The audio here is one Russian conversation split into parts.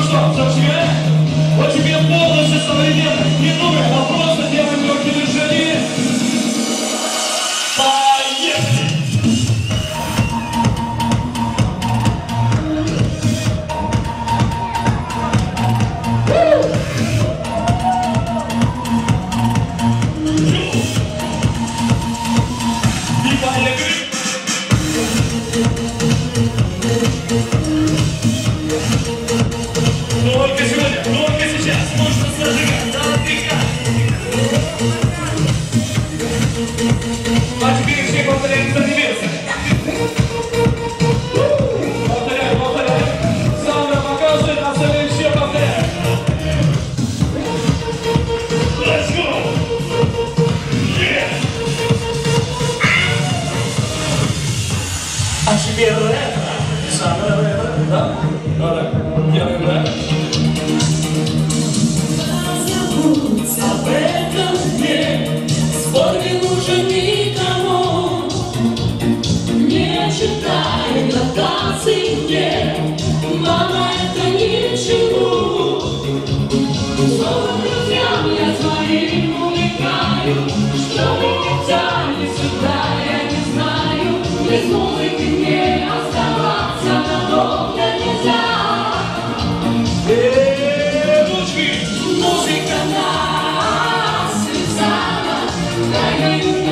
что, зажигай. Вот тебе полностью современный. Не думай, а просто делай легкие движения. Поехали! Только сегодня, только сейчас можно зажигать, отдыхать. А теперь все повторяем за небеса. Повторяем, повторяем. Сауна показывает, а остальные все повторяем. Let's go! Yeah! А теперь ретро. Самое ретро, да? Да. Делаем, да? Забудь об этом дне, спор не нужен никому. Не читай нотации мне, мама, это ни к чему. Снова друзьям я своим увлекаю, что меня тянет сюда, я не знаю. Без музыки мне оставаться надолго нельзя. Музыка нас связала, гонит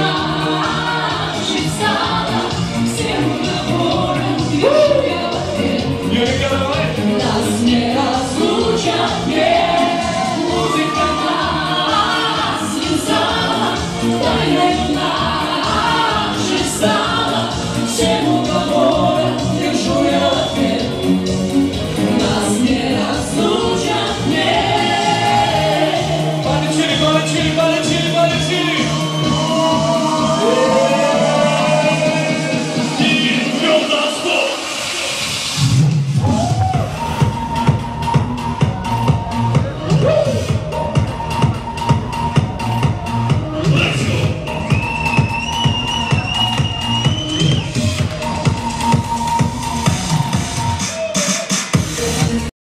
наши сала, всем набором движу я в ответ.